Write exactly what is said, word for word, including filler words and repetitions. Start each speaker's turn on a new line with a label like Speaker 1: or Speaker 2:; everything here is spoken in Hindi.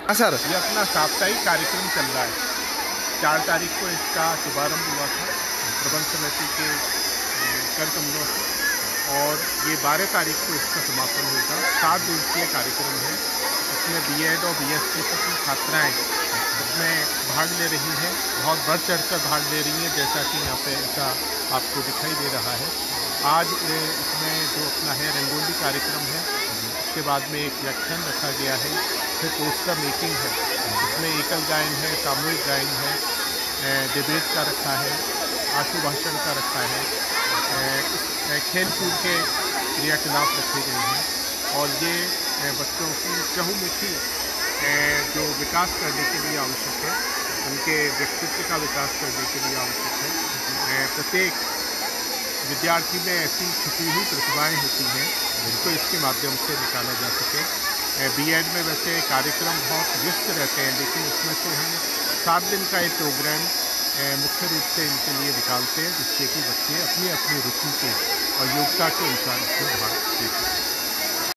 Speaker 1: हाँ सर,
Speaker 2: ये अपना साप्ताहिक कार्यक्रम चल रहा है। चार तारीख को इसका शुभारंभ हुआ था प्रबंध समिति के कर कमलों से, और ये बारह तारीख को इसका समापन होगा। सात दिवसीय कार्यक्रम है। इसमें बी एड और बी एस सी की छात्राएं इसमें भाग ले रही हैं, बहुत बढ़ चढ़ कर भाग ले रही हैं, जैसा कि यहाँ पे ऐसा आपको दिखाई दे रहा है। आज इसमें जो अपना है रंगोली कार्यक्रम है, उसके बाद में एक व्याख्यान रखा गया है, फिर पोस्टर मेकिंग है, इसमें एकल गायन है, सामूहिक गायन है, डिबेट का रखा है, आशु भाषण का रखा है, खेल कूद के क्रियाकलाप रखे गए हैं। और ये बच्चों की चहुमुखी जो विकास करने के लिए आवश्यक है, उनके व्यक्तित्व का विकास करने के लिए आवश्यक है। प्रत्येक विद्यार्थी में ऐसी छिपी हुई प्रतिभाएं होती हैं जिनको इसके माध्यम से निकाला जा सके। बी एड में वैसे कार्यक्रम बहुत व्यस्त रहते हैं, लेकिन इसमें से हम सात दिन का एक प्रोग्राम मुख्य रूप से इनके लिए निकालते हैं, जिससे कि बच्चे अपनी अपनी रुचि के और योग्यता के अनुसार इसमें भाग ले सकें।